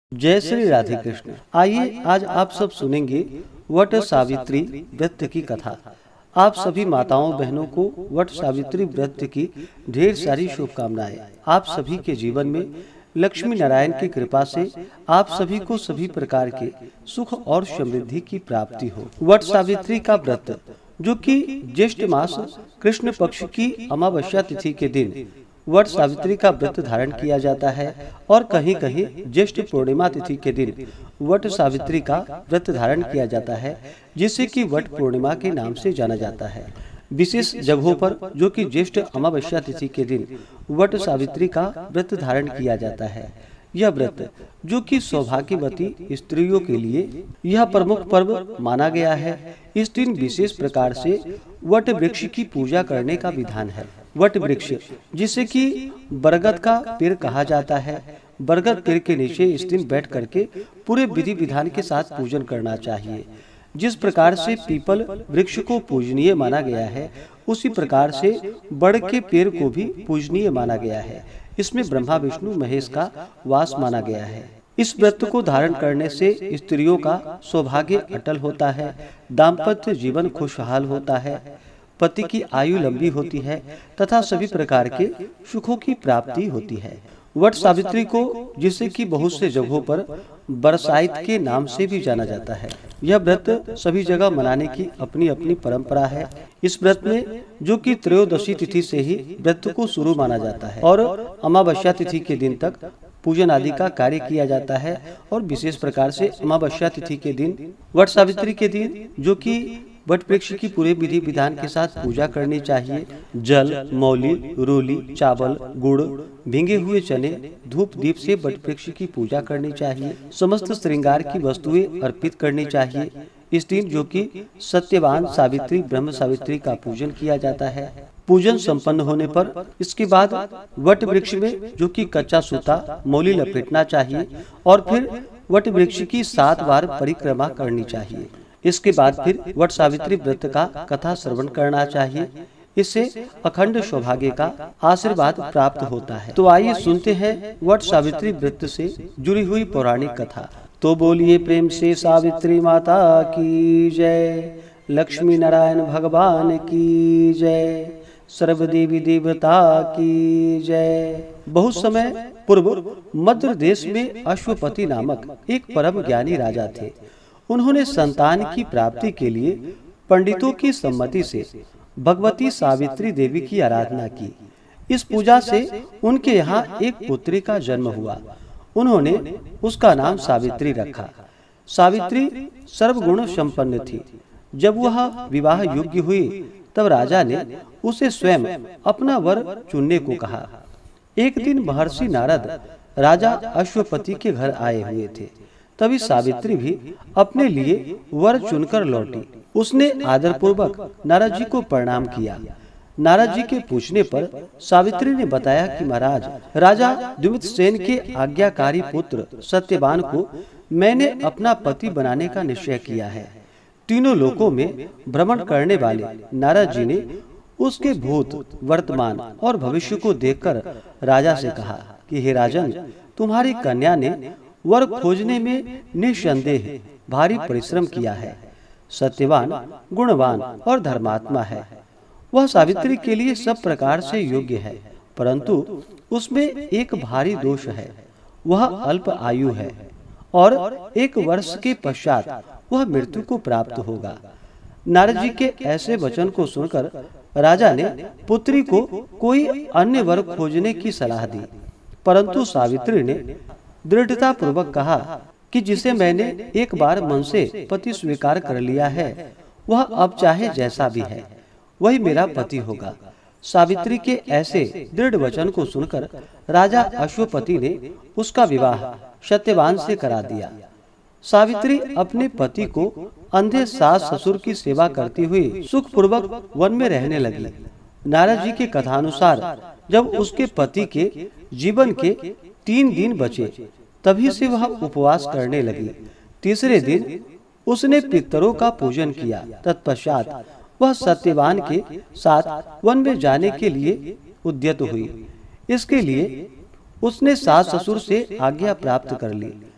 जय श्री राधे कृष्ण। आइए आज आप सब सुनेंगे वट सावित्री व्रत की कथा। आप सभी माताओं बहनों को वट सावित्री व्रत की ढेर सारी शुभकामनाएं। आप सभी के जीवन में लक्ष्मी नारायण की कृपा से आप सभी को सभी प्रकार के सुख और समृद्धि की प्राप्ति हो। वट सावित्री का व्रत, जो कि ज्येष्ठ मास कृष्ण पक्ष की अमावस्या तिथि के दिन वट सावित्री का व्रत धारण किया जाता है और कहीं कहीं ज्येष्ठ पूर्णिमा तिथि के दिन वट सावित्री का व्रत धारण किया जाता है, जिसे कि वट पूर्णिमा के नाम से जाना जाता है। विशेष जगहों पर, जो कि ज्येष्ठ अमावस्या तिथि के दिन वट सावित्री का व्रत धारण किया जाता है। यह व्रत, जो कि सौभाग्यवती स्त्रियों के लिए यह प्रमुख पर्व माना गया है। इस दिन विशेष प्रकार से वट वृक्ष की पूजा करने का विधान है। वट वृक्ष, जिसे कि बरगद का पेड़ कहा जाता है, बरगद पेड़ के नीचे इस दिन बैठ करके पूरे विधि विधान के साथ पूजन करना चाहिए। जिस प्रकार से पीपल वृक्ष को पूजनीय माना गया है, उसी प्रकार से बड़ के पेड़ को भी पूजनीय माना गया है। इसमें ब्रह्मा विष्णु महेश का वास माना गया है। इस व्रत को धारण करने से स्त्रियों का सौभाग्य अटल होता है, दाम्पत्य जीवन खुशहाल होता है, पति की आयु लंबी होती है तथा सभी प्रकार के सुखों की प्राप्ति होती है। वट सावित्री को, जिसे कि बहुत से जगहों पर बरसाइत के नाम से भी जाना जाता है, यह व्रत सभी जगह मनाने की अपनी अपनी परंपरा है। इस व्रत में, जो कि त्रयोदशी तिथि से ही व्रत को शुरू माना जाता है और अमावस्या तिथि के दिन तक पूजन आदि का कार्य किया जाता है। और विशेष प्रकार से अमावस्या तिथि के दिन, वट सावित्री के दिन, जो कि वट वृक्ष की पूरे विधि विधान के साथ पूजा करनी चाहिए। जल, मौली, रूली, चावल, गुड़, भींगे हुए चने, धूप दीप से वट वृक्ष की पूजा करनी चाहिए। समस्त श्रृंगार की वस्तुएं अर्पित करनी चाहिए। इस दिन, जो कि सत्यवान सावित्री ब्रह्म सावित्री का पूजन किया जाता है। पूजन संपन्न होने पर इसके बाद वट वृक्ष में, जो कि कच्चा सूता, मौली लपेटना चाहिए और फिर वट वृक्ष की 7 बार परिक्रमा करनी चाहिए। इसके बाद फिर वट सावित्री व्रत का कथा श्रवण करना चाहिए। इससे अखंड सौभाग्य का आशीर्वाद प्राप्त होता है। तो आइए सुनते हैं वट सावित्री व्रत से जुड़ी हुई पौराणिक कथा। तो बोलिए प्रेम से सावित्री माता की जय, लक्ष्मी नारायण भगवान की जय, सर्वदेवी देवता की जय। बहुत समय पूर्व मध्य देश में अश्वपति नामक एक परम ज्ञानी राजा थे। उन्होंने संतान की प्राप्ति के लिए पंडितों की सम्मति से भगवती सावित्री देवी की आराधना की। इस पूजा से उनके यहाँ एक पुत्री का जन्म हुआ। उन्होंने उसका नाम सावित्री रखा। सावित्री सर्वगुण संपन्न थी। जब वह विवाह योग्य हुई, तब राजा ने उसे स्वयं अपना वर चुनने को कहा। एक दिन महर्षि नारद राजा अश्वपति के घर आए हुए थे। तभी सावित्री भी अपने लिए वर चुनकर लौटी। उसने आदर पूर्वक नारद जी को प्रणाम किया। नारद जी के पूछने पर सावित्री ने बताया कि महाराज, राजा द्युमत्सेन के आज्ञाकारी पुत्र सत्यवान को मैंने अपना पति बनाने का निश्चय किया है। तीनों लोकों में भ्रमण करने वाले नारद जी ने उसके भूत, वर्तमान और भविष्य को देखकर राजा से कहा कि हे राजन, तुम्हारी कन्या ने वर खोजने में निसंदेह भारी परिश्रम किया है। सत्यवान, गुणवान और धर्मात्मा है। वह सावित्री के लिए सब प्रकार से योग्य है, परंतु उसमें एक भारी दोष है। वह अल्प आयु है और 1 वर्ष के पश्चात वह मृत्यु को प्राप्त होगा। नारद जी के ऐसे वचन को सुनकर राजा ने पुत्री को कोई अन्य वर खोजने की सलाह दी, परंतु सावित्री ने दृढ़ता पूर्वक कहा कि जिसे मैंने एक बार मन से पति स्वीकार कर लिया है, वह अब चाहे जैसा भी है, वही मेरा पति होगा। सावित्री के ऐसे दृढ़ वचन को सुनकर राजा अश्वपति ने उसका विवाह सत्यवान से करा दिया। सावित्री अपने पति को अंधे सास ससुर की सेवा करती हुई सुख पूर्वक वन में रहने लगी। नारद जी के कथानुसार जब उसके पति के जीवन के 3 दिन बचे, तभी से वह उपवास करने लगी। तीसरे दिन उसने पितरों का पूजन किया। तत्पश्चात वह सत्यवान के साथ वन में जाने के लिए उद्यत हुई। इसके लिए उसने सास ससुर से आज्ञा प्राप्त कर ली।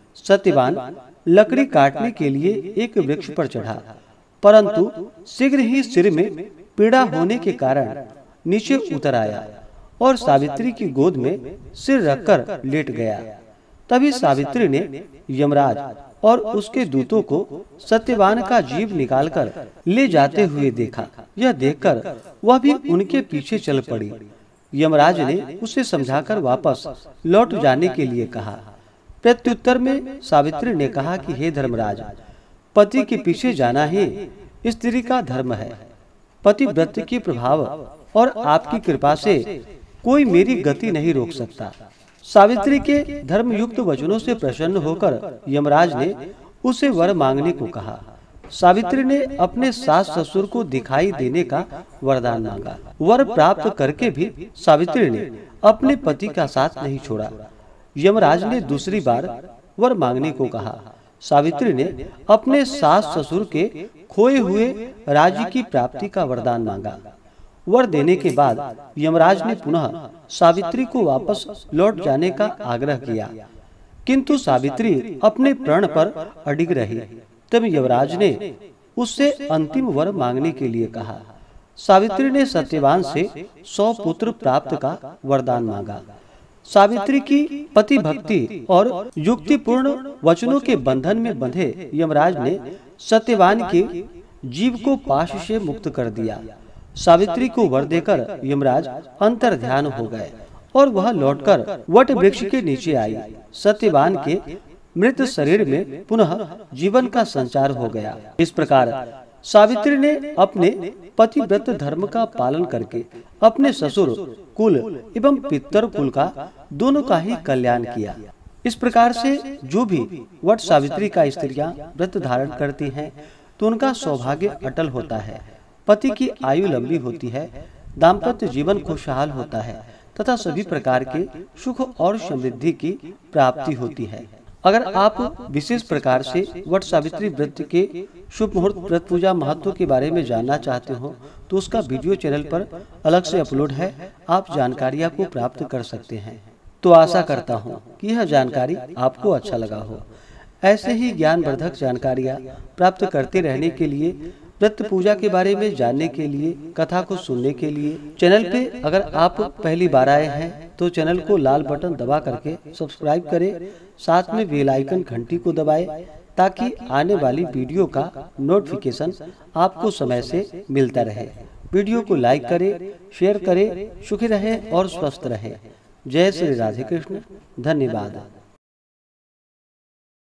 सत्यवान लकड़ी काटने के लिए एक वृक्ष पर चढ़ा, परंतु शीघ्र ही सिर में पीड़ा होने के कारण नीचे उतर आया और सावित्री की गोद में सिर रखकर लेट गया। तभी सावित्री ने यमराज और उसके दूतों को सत्यवान का जीव निकालकर ले जाते हुए देखा। यह देखकर वह भी उनके पीछे चल पड़ी। यमराज ने उसे समझाकर वापस लौट जाने के लिए कहा। प्रत्युत्तर में सावित्री ने कहा कि हे धर्मराज, पति के पीछे जाना ही स्त्री का धर्म है। पतिव्रत के प्रभाव और आपकी कृपा से कोई मेरी गति नहीं रोक सकता। सावित्री के धर्मयुक्त वचनों से प्रसन्न होकर यमराज ने उसे वर मांगने को कहा। सावित्री ने अपने सास ससुर को दिखाई देने का वरदान मांगा। वर प्राप्त करके भी सावित्री ने अपने पति का साथ नहीं छोड़ा। यमराज ने दूसरी बार वर मांगने को कहा। सावित्री ने अपने सास ससुर के खोए हुए राज्य की प्राप्ति का वरदान मांगा। वर देने के बाद यमराज ने पुनः सावित्री को वापस लौट जाने का आग्रह किया, किंतु सावित्री अपने प्रण पर अडिग रही। तब यमराज ने उससे अंतिम वर मांगने के लिए कहा। सावित्री ने सत्यवान से 100 पुत्र प्राप्त का वरदान मांगा। सावित्री की पति भक्ति और युक्तिपूर्ण वचनों के बंधन में बंधे यमराज ने सत्यवान के जीव को पाश से मुक्त कर दिया। सावित्री को वर देकर यमराज अंतर ध्यान हो गए और वह लौटकर वट वृक्ष के नीचे आई। सत्यवान के मृत शरीर में पुनः जीवन का संचार हो गया। इस प्रकार सावित्री ने अपने पतिव्रत धर्म का पालन करके अपने ससुर कुल एवं पितर कुल का दोनों का ही कल्याण किया। इस प्रकार से जो भी वट सावित्री का स्त्रियां व्रत धारण करती हैं तो उनका सौभाग्य अटल होता है, पति की आयु लंबी होती है, दाम्पत्य जीवन खुशहाल होता है तथा सभी प्रकार के सुख और समृद्धि की प्राप्ति होती है। अगर आप विशेष प्रकार से वट सावित्री व्रत के शुभ मुहूर्त व्रत पूजा महत्व के बारे में जानना चाहते हो तो उसका वीडियो चैनल पर अलग से अपलोड है, आप जानकारियां को प्राप्त कर सकते हैं। तो आशा करता हूँ कि यह जानकारी आपको अच्छा लगा हो। ऐसे ही ज्ञानवर्धक जानकारियाँ प्राप्त करते रहने के लिए, व्रत पूजा के बारे में जानने के लिए, कथा को सुनने के लिए चैनल पे अगर आप पहली बार आए हैं तो चैनल को लाल बटन दबा करके सब्सक्राइब करें, साथ में बेल आइकन घंटी को दबाएं ताकि आने वाली वीडियो का नोटिफिकेशन आपको समय से मिलता रहे। वीडियो को लाइक करें, शेयर करें, सुखी रहें और स्वस्थ रहें। जय श्री राधे कृष्ण। धन्यवाद।